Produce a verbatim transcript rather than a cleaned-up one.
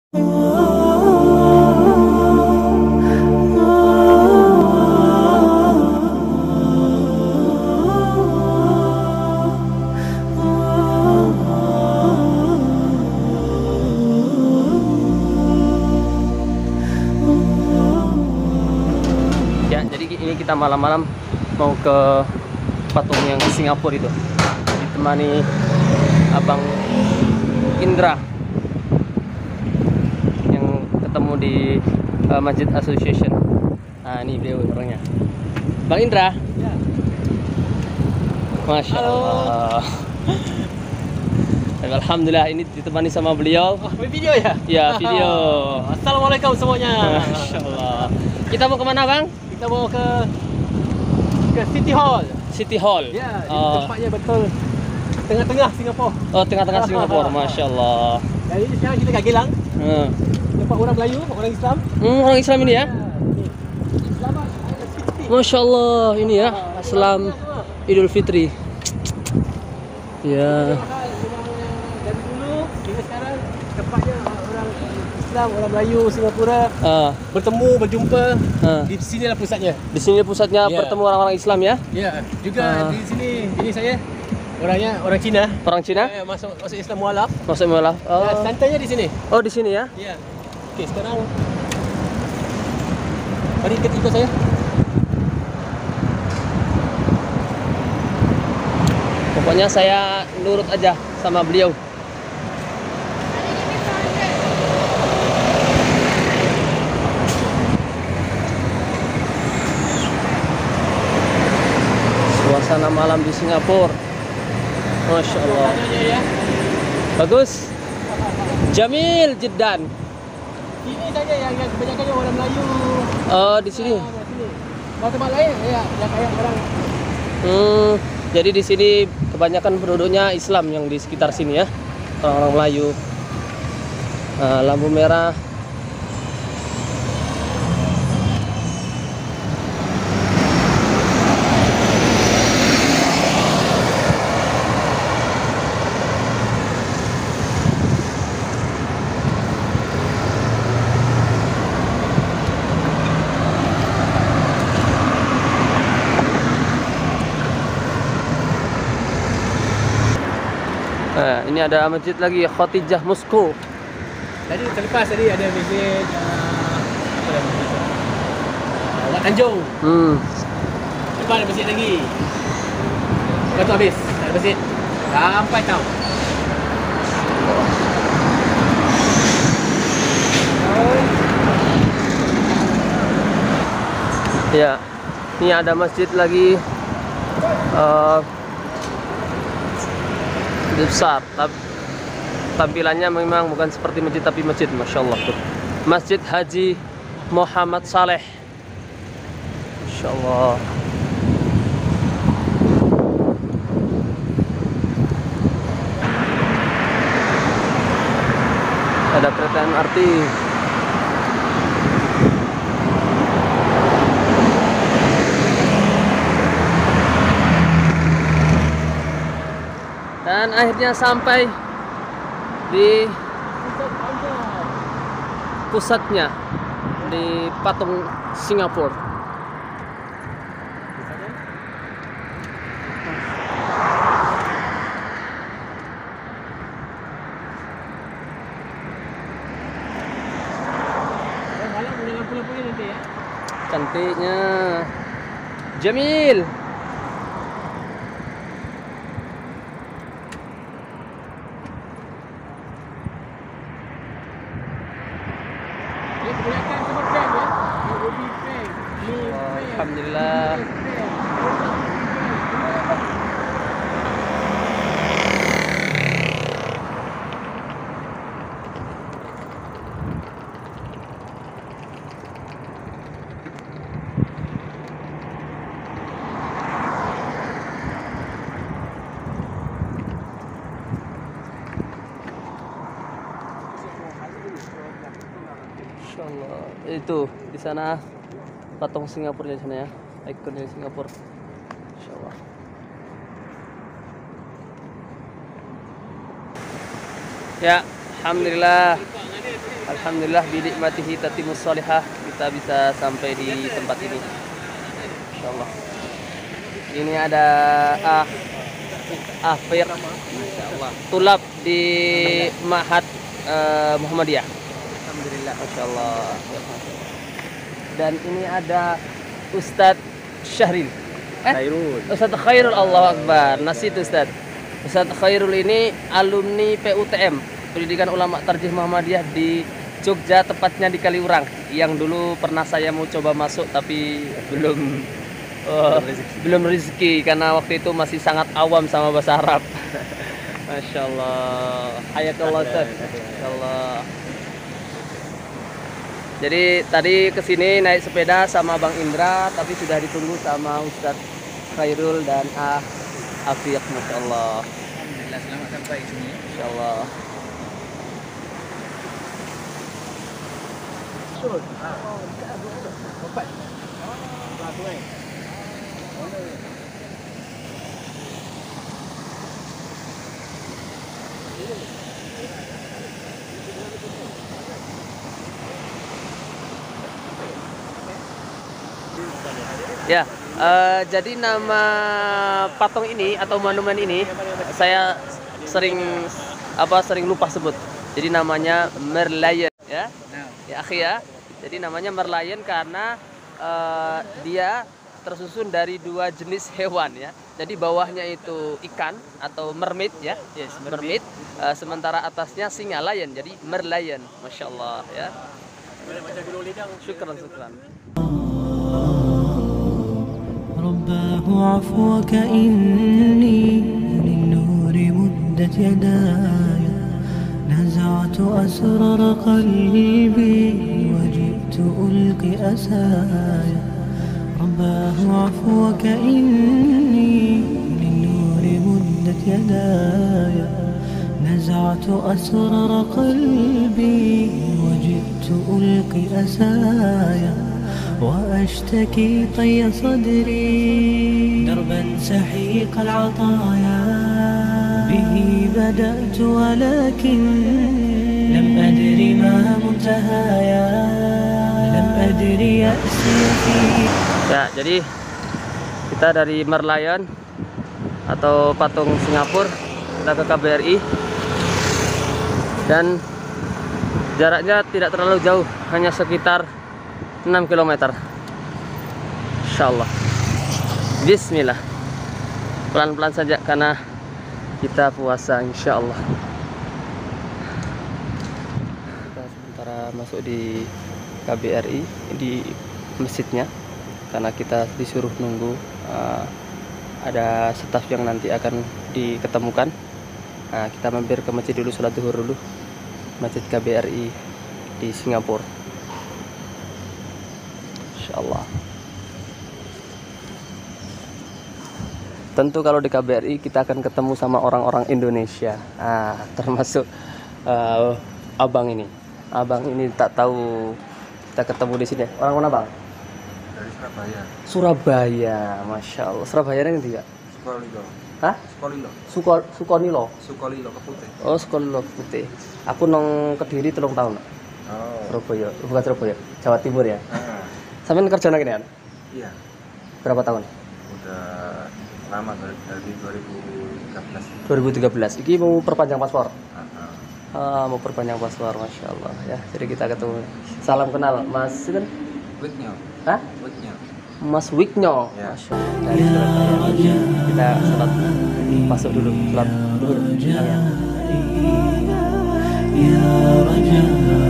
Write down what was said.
Ya, jadi ini kita malam-malam mau ke patung yang Singapura itu, ditemani Abang Indra yang ketemu di uh, Masjid Association. Nah, ini beliau orangnya, Bang Indra. Ya. Masya Allah. Alhamdulillah ini ditemani sama beliau. Oh, video ya? Ya, video. Assalamualaikum semuanya. Masya Allah. Kita mau kemana, Bang? Kita mau ke ke City Hall. City Hall. Ya, Oh, tempatnya betul tengah-tengah Singapura. oh tengah-tengah Singapura. Masya Allah. Jadi sekarang kita kat Geylang, Hmm. tempat orang Melayu, orang Islam. Hmm, orang Islam ini ya. Ni. Selamat City. Masya Allah, ini ya, Islam Idul Fitri. Ya. Dari dulu hingga sekarang tempatnya orang Islam, orang Melayu, Singapura Ah, bertemu, berjumpa. ah. Di sinilah pusatnya. Di sini pusatnya Ya. bertemu orang-orang Islam ya. Ya, juga Ah. di sini ini saya orangnya orang Cina. Orang Cina Ya, masuk masuk Islam mualaf. masuk malah. Ya, Oh, santainya di sini. oh di sini ya. Ya. Okey, sekarang mari ikut ikut saya. Pokoknya saya nurut aja sama beliau. Suasana malam di Singapura. Masya Allah. Tanya ya. Bagus. Jamil jiddan. Ini saja yang yang kebanyakan orang Melayu. Oh, di sini. Ah, di sini. Kalau tempat lain ya yang kayak orang Hmm, jadi di sini kebanyakan penduduknya Islam yang di sekitar sini ya, orang-orang Melayu. Nah, lampu merah. Nah, ini ada masjid lagi, Khadijah Moskow. tadi terlepas tadi ada masjid uh, apa nama masjid? Uh, Wat Tanjung. Hmm. Lepas ada masjid lagi. Lepas tu habis. Tak ada masjid. Sampai tahu. Ya, ini ada masjid lagi. Uh, besar, Tab- tampilannya memang bukan seperti masjid tapi masjid, masya Allah tuh. Masjid Haji Muhammad Saleh, masya Allah. Ada kereta M R T. Dan akhirnya sampai di pusatnya, di patung Singapura. Malam punya lampu-lampunya nanti ya. Cantiknya. Jamil. Dia kebanyakan semua brand ya. U O B brand, Mil brand. Alhamdulillah. Insyaallah. Itu di sana patung Singapura di sana ya, ikon dari Singapura. Insyaallah. Ya, alhamdulillah. Alhamdulillah binikmatihi tatimus sholihah, kita bisa sampai di tempat ini. Insyaallah. Ini ada ah Afiq, masyaallah. Tulab di Ma'had uh, Muhammadiyah. Alhamdulillah. Masyaallah. Dan ini ada Ustadz Syahril. Eh? Khairul. Ustadz Khairul, Allahu Akbar. Nasi itu Ustadz. Ustadz Khairul ini alumni P U T M, Pendidikan Ulama Tarjih Muhammadiyah di Jogja, tepatnya di Kaliurang. Yang dulu pernah saya mau coba masuk tapi belum oh, belum rezeki karena waktu itu masih sangat awam sama bahasa Arab. Masya Allah. Hayakallah Ustadz. Masya Allah. Jadi tadi kesini naik sepeda sama Bang Indra, tapi sudah ditunggu sama Ustadz Khairul dan Ah Afiq. Masya Allah. Alhamdulillah, selamat sampai sini. Masya Allah. Empat. Ya, uh, jadi nama patung ini atau monumen ini saya sering apa sering lupa sebut. Jadi namanya Merlion, ya. Ya, akhi ya. Jadi namanya Merlion karena uh, dia tersusun dari dua jenis hewan ya. Jadi bawahnya itu ikan atau mermaid ya. Yes, mermaid. Uh, sementara atasnya singa lion. Jadi Merlion. Masya Allah ya. Syukran, syukran. رباه عفوك إني للنور مدت يداي نزعت أسرار قلبي وجئت ألقي أساي رباه عفوك إني للنور مدت يداي نزعت أسرار قلبي وجئت ألقي أساي وأشتكي طي صدري دربا سحيق العطايا به بدأت ولكن لم أدري ما منتهايا لم أدري يأسي فيه. Ya, jadi kita dari Merlion atau patung Singapura kita ke K B R I dan jaraknya tidak terlalu jauh, hanya sekitar enam kilometer. Insyaallah. Bismillah. Pelan-pelan saja karena kita puasa insyaallah. Kita sementara masuk di K B R I di masjidnya karena kita disuruh nunggu uh, ada staf yang nanti akan diketemukan. Nah, kita mampir ke masjid dulu, sholat zuhur dulu. Masjid K B R I di Singapura. Allah. Tentu kalau di K B R I kita akan ketemu sama orang-orang Indonesia, ah, termasuk uh, abang ini. Abang ini tak tahu kita ketemu di sini. Orang mana bang? Dari Surabaya. Surabaya, masya Allah. Surabaya ini tidak? Sukolilo. Hah? Sukolilo. Suko, Sukonilo. Sukolilo Keputih. Oh, Sukonilo Keputih. Aku nong Kediri telung tahun. Oh. Surabaya, bukan Surabaya, Jawa Timur ya. Ah. Sampai kerja lagi kan? Iya. Berapa tahun? Udah lama dari, dari dua ribu tiga belas. dua ribu tiga belas. Iki mau perpanjang paspor. Ah, Ah, mau perpanjang paspor, masya Allah ya. Jadi kita ketemu. Salam kenal, Mas itu kan? Wiknya. Hah? Wiknya. Mas Wiknyo. Ya. Masya Allah. Dari Surabaya. Kita sholat masuk dulu, sholat dulu. Ya. يا رجاء